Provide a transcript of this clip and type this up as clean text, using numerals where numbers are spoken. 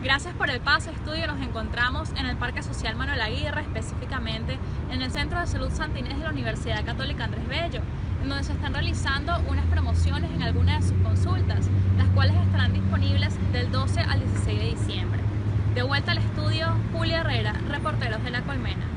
Gracias por el paso estudio. Nos encontramos en el Parque Social Manuel Aguirre, específicamente en el Centro de Salud Santa Inés de la Universidad Católica Andrés Bello, en donde se están realizando unas promociones en algunas de sus consultas, las cuales estarán disponibles del 12 al 16 de diciembre. De vuelta al estudio, Julia Herrera, Reporteros de La Colmena.